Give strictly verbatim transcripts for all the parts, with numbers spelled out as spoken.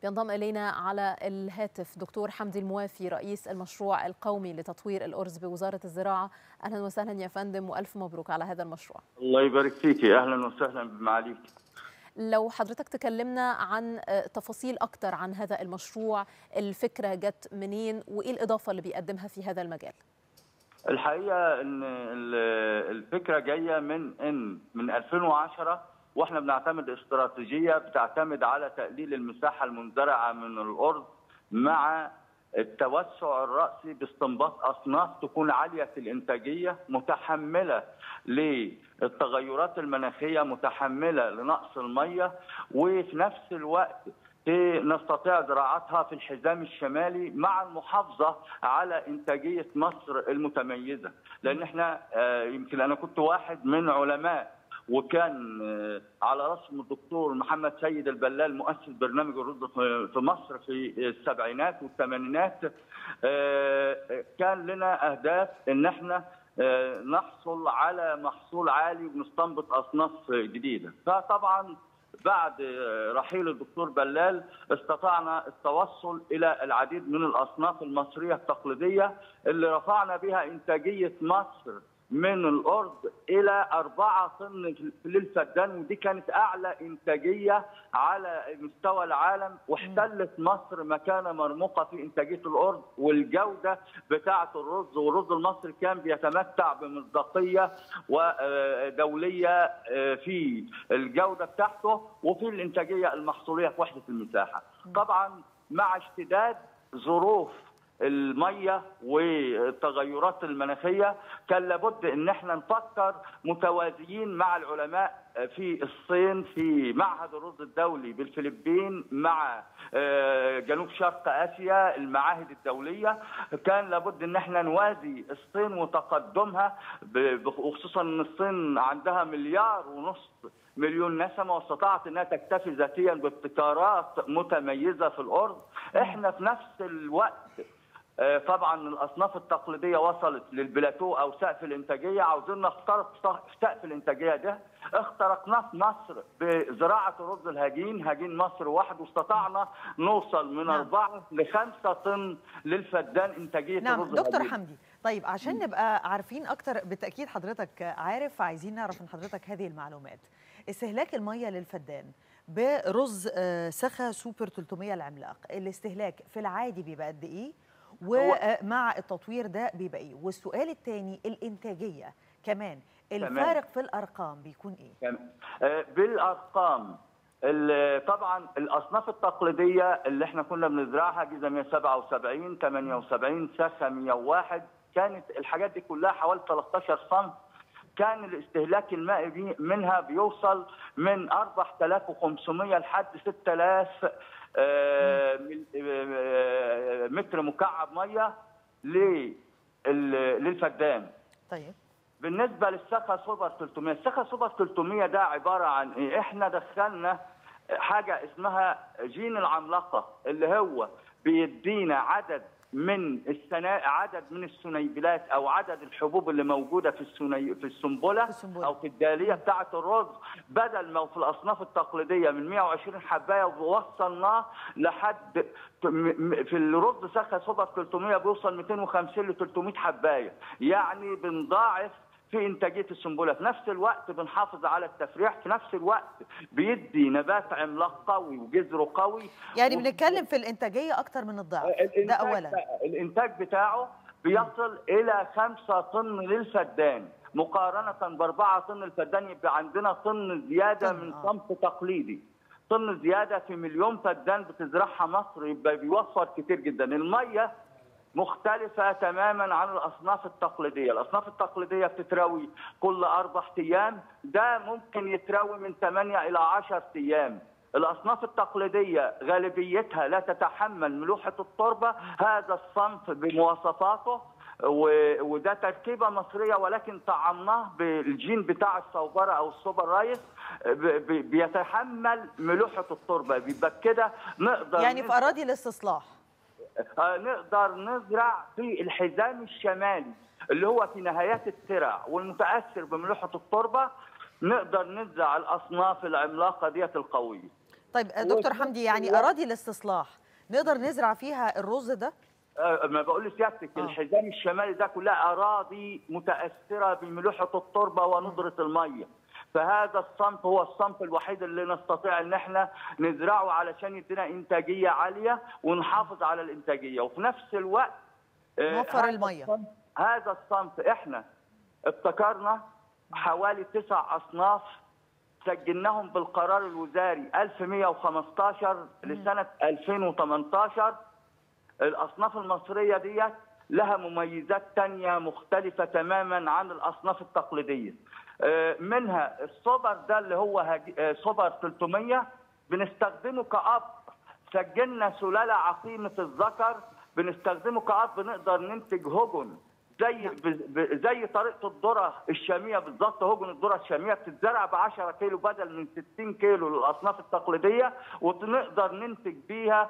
بينضم إلينا على الهاتف دكتور حمدي الموافي رئيس المشروع القومي لتطوير الأرز بوزارة الزراعة. أهلا وسهلا يا فندم وألف مبروك على هذا المشروع. الله يبارك فيكي، أهلا وسهلا بمعاليك. لو حضرتك تكلمنا عن تفاصيل أكتر عن هذا المشروع، الفكرة جت منين وإيه الإضافة اللي بيقدمها في هذا المجال؟ الحقيقة إن الفكرة جاية من إن من ألفين وعشرة واحنا بنعتمد استراتيجية بتعتمد على تقليل المساحة المنزرعة من الأرز مع التوسع الرأسي باستنباط أصناف تكون عالية الإنتاجية، متحملة للتغيرات المناخية، متحملة لنقص المية، وفي نفس الوقت نستطيع زراعتها في الحزام الشمالي مع المحافظة على إنتاجية مصر المتميزة. لأن احنا يمكن أنا كنت واحد من علماء وكان على رأسهم الدكتور محمد سيد البلال مؤسس برنامج الرز في مصر في السبعينات والثمانينات. كان لنا أهداف إن احنا نحصل على محصول عالي ونستنبط أصناف جديدة. فطبعا بعد رحيل الدكتور بلال استطعنا التوصل إلى العديد من الأصناف المصرية التقليدية اللي رفعنا بها إنتاجية مصر من الأرز إلى أربعة طن للفدان، ودي كانت أعلى إنتاجية على مستوى العالم، واحتلت مصر مكانة مرموقة في إنتاجية الأرز والجودة بتاعة الرز. والرز المصري كان بيتمتع بمصداقية ودولية في الجودة بتاعته وفي الإنتاجية المحصولية في وحدة المساحة. طبعا مع اشتداد ظروف المية والتغيرات المناخية كان لابد ان احنا نفكر متوازيين مع العلماء في الصين، في معهد الرز الدولي بالفلبين، مع جنوب شرق اسيا المعاهد الدوليه. كان لابد ان احنا نوازي الصين وتقدمها، وخصوصا ان الصين عندها مليار ونص مليون نسمه واستطاعت انها تكتفي ذاتيا بابتكارات متميزه في الارز. احنا في نفس الوقت طبعا الاصناف التقليديه وصلت للبلاتو او سقف الانتاجيه، عاوزين نخترق سقف الانتاجيه ده. اخترقناه في مصر بزراعه الرز الهجين، هجين مصر وحده، واستطعنا نوصل من نعم. أربعة لخمسة طن للفدان انتاجيه نعم. الرز دكتور الهجين. حمدي، طيب عشان نبقى عارفين اكتر، بالتاكيد حضرتك عارف، عايزين نعرف من حضرتك هذه المعلومات. استهلاك الميه للفدان برز سخا سوبر ثلاثمية العملاق، الاستهلاك في العادي بيبقى قد ايه؟ ومع التطوير ده بيبقى ايه؟ والسؤال الثاني الانتاجيه كمان، الفارق في الارقام بيكون ايه؟ بالارقام طبعا الاصناف التقليديه اللي احنا كنا بنزرعها جيزه مية وسبعة وسبعين، ثمانية وسبعين، سخا مية وواحد، كانت الحاجات دي كلها حوالي ثلاثة عشر سم. كان الاستهلاك المائي منها بيوصل من أربعة آلاف وخمسمية لحد ستة آلاف متر مكعب ميه للفدان. طيب بالنسبه للسخا سوبر ثلاثمية، السخا سوبر ثلاثمية ده عباره عن ايه؟ احنا دخلنا حاجه اسمها جين العملاقه، اللي هو بيدينا عدد من السنا عدد من السنيبلات او عدد الحبوب اللي موجوده في السني في السنبله او في الداليه بتاعه الرز، بدل ما في الاصناف التقليديه من مية وعشرين حبايه ووصلناه لحد في الرز سخا سوبر ثلاثمية بيوصل مئتين وخمسين ل ثلاثمية حبايه، يعني بنضاعف في انتاجيه السنبله. في نفس الوقت بنحافظ على التفريح، في نفس الوقت بيدي نبات عملاق قوي وجذره قوي. يعني بنتكلم في الانتاجيه اكتر من الضعف. ده اولا. الانتاج بتاعه بيصل الى خمسة طن للفدان مقارنه بأربعة طن للفدان، يبقى عندنا طن زياده طن. من صنف تقليدي، طن زياده في مليون فدان بتزرعها مصر، يبقى بيوفر كتير جدا. الميه مختلفة تماما عن الأصناف التقليدية، الأصناف التقليدية بتتروي كل أربع أيام، ده ممكن يتروي من ثمانية إلى عشرة أيام. الأصناف التقليدية غالبيتها لا تتحمل ملوحة التربة، هذا الصنف بمواصفاته وده تركيبة مصرية، ولكن طعمناه بالجين بتاع الصوبرة أو السوبر رايس بيتحمل ملوحة التربة، بيبقى كده نقدر يعني في أراضي الاستصلاح نقدر نزرع في الحزام الشمالي اللي هو في نهايات الترع والمتاثر بملوحه التربه، نقدر نزرع الاصناف العملاقه ديت القويه. طيب دكتور حمدي، يعني اراضي الاستصلاح نقدر نزرع فيها الرز ده؟ ما بقول لسيادتك آه. الحزام الشمالي ده كلها اراضي متاثره بملوحه التربه وندره الميه، فهذا الصنف هو الصنف الوحيد اللي نستطيع ان احنا نزرعه علشان يدينا انتاجيه عاليه ونحافظ على الانتاجيه، وفي نفس الوقت نوفر الميه. الصنف هذا الصنف احنا ابتكرنا حوالي تسع اصناف سجلناهم بالقرار الوزاري ألف ومئة وخمسة عشر لسنه ألفين وثمانية عشر. الاصناف المصريه ديت لها مميزات تانية مختلفه تماما عن الاصناف التقليديه. منها الصبر ده اللي هو صبر ثلاثمئة بنستخدمه كأب، سجلنا سلاله عقيمه الذكر بنستخدمه كأب، بنقدر ننتج هجن زي زي طريقه الذره الشاميه بالظبط. هجن الذره الشاميه بتتزرع ب عشرة كيلو بدل من ستين كيلو للاصناف التقليديه، ونقدر ننتج بيها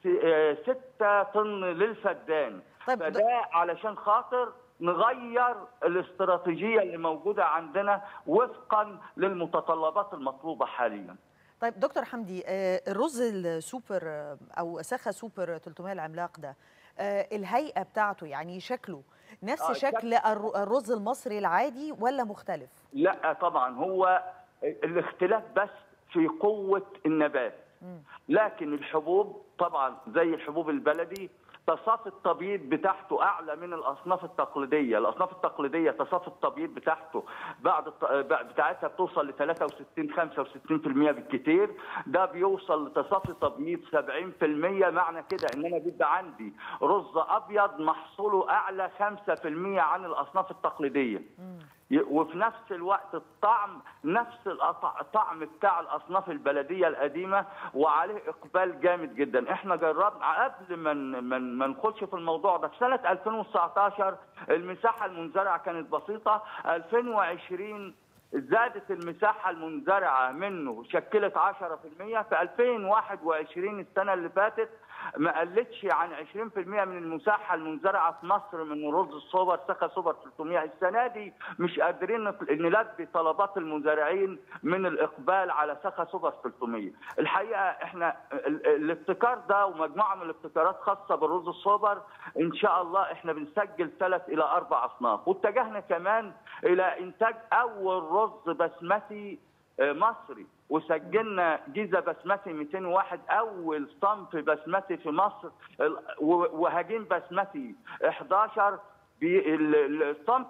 ستة طن للفدان. طيب فده علشان خاطر نغير الاستراتيجيه اللي موجوده عندنا وفقا للمتطلبات المطلوبه حاليا. طيب دكتور حمدي، الرز السوبر او سخا سوبر ثلاثمئة العملاق ده الهيئه بتاعته يعني شكله نفس آه شكل الرز المصري العادي ولا مختلف؟ لا طبعا، هو الاختلاف بس في قوه النبات، لكن الحبوب طبعا زي الحبوب البلدي تصافي التبييض بتاعته اعلى من الاصناف التقليديه، الاصناف التقليديه تصافي التبييض بتاعته بعد بتاعتها بتوصل ل ثلاثة وستين خمسة وستين بالمئة بالكثير، ده بيوصل لتصافي تبييض سبعين بالمئة. معنى كده ان انا بيبقى عندي رز ابيض محصوله اعلى خمسة بالمئة عن الاصناف التقليديه. وفي نفس الوقت الطعم نفس الطعم بتاع الاصناف البلديه القديمه، وعليه اقبال جامد جدا. احنا جربنا قبل ما ما ندخلش في الموضوع ده في سنه ألفين وتسعة عشر المساحه المنزرعه كانت بسيطه، ألفين وعشرين زادت المساحه المنزرعه منه شكلت عشرة بالمئة، في ألفين وواحد وعشرين السنه اللي فاتت ما قلتش عن عشرين بالمئة من المساحه المنزرعه في مصر من رز السوبر سخا سوبر ثلاثمئة. السنه دي مش قادرين نلبي طلبات المزارعين من الاقبال على سخا سوبر ثلاثمئة. الحقيقه احنا الابتكار ده ومجموعه من الابتكارات خاصه بالرز السوبر ان شاء الله احنا بنسجل ثلاث الى اربع اصناف، واتجهنا كمان الى انتاج اول رز بسمتي مصري، وسجلنا جيزه بسمتي مئتين وواحد اول صنف بسمتي في مصر، وهجين بسمتي أحد عشر، الصنف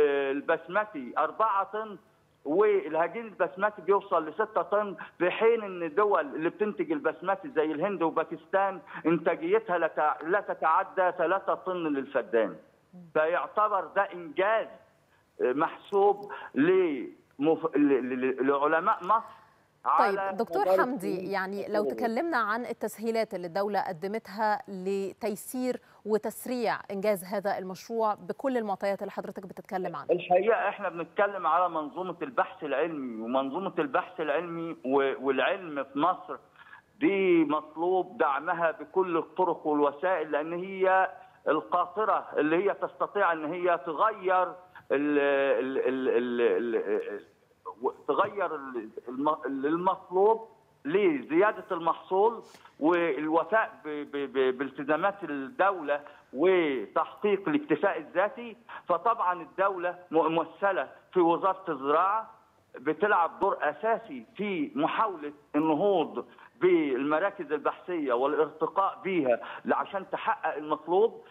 البسمتي أربعة طن والهجين البسمتي بيوصل ل ستة طن، في حين ان الدول اللي بتنتج البسمتي زي الهند وباكستان انتاجيتها لا تتعدى ثلاثة طن للفدان. فيعتبر ده انجاز محسوب لعلماء مصر. طيب دكتور حمدي، يعني لو تكلمنا عن التسهيلات اللي الدولة قدمتها لتيسير وتسريع إنجاز هذا المشروع بكل المعطيات اللي حضرتك بتتكلم عنها. الحقيقة احنا بنتكلم على منظومة البحث العلمي، ومنظومة البحث العلمي والعلم في مصر دي مطلوب دعمها بكل الطرق والوسائل، لأن هي القاطرة اللي هي تستطيع أن هي تغير ال ال ال ال ال تغير المطلوب لزيادة المحصول والوفاء بالتزامات الدولة وتحقيق الاكتفاء الذاتي. فطبعا الدولة ممثلة في وزارة الزراعة بتلعب دور أساسي في محاولة النهوض بالمراكز البحثية والارتقاء بها عشان تحقق المطلوب.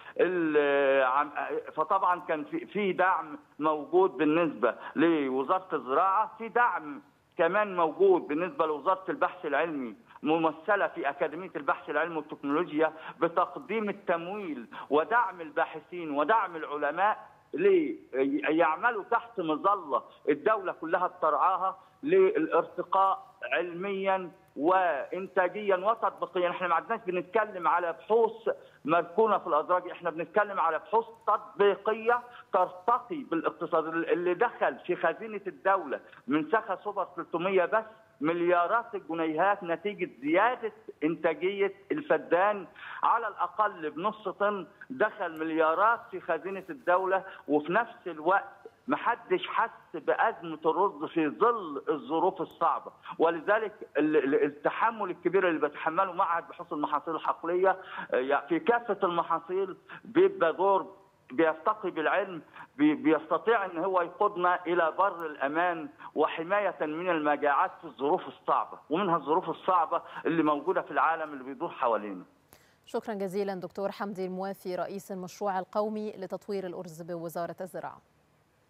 فطبعا كان في دعم موجود بالنسبة لوزارة الزراعة، في دعم كمان موجود بالنسبة لوزارة البحث العلمي ممثلة في أكاديمية البحث العلمي والتكنولوجيا بتقديم التمويل ودعم الباحثين ودعم العلماء ليعملوا تحت مظلة الدولة كلها بترعاها للارتقاء علميا وانتاجيا وتطبيقيا. احنا ما عدناش بنتكلم على بحوث مركونه في الادراج، احنا بنتكلم على بحوث تطبيقيه ترتقي بالاقتصاد. اللي دخل في خزينه الدوله من سخا سوبر ثلاثمئة بس مليارات الجنيهات نتيجه زياده انتاجيه الفدان على الاقل بنص طن، دخل مليارات في خزينه الدوله، وفي نفس الوقت محدش حس بأزمة الرز في ظل الظروف الصعبة، ولذلك التحمل الكبير اللي بيتحمله معهد بحوث المحاصيل الحقلية في كافة المحاصيل بيبقى دور بيفتقي بالعلم، بيستطيع ان هو يقودنا الى بر الامان وحمايه من المجاعات في الظروف الصعبه، ومنها الظروف الصعبه اللي موجوده في العالم اللي بيدور حوالينا. شكرا جزيلا دكتور حمدي الموافي رئيس المشروع القومي لتطوير الأرز بوزارة الزراعة.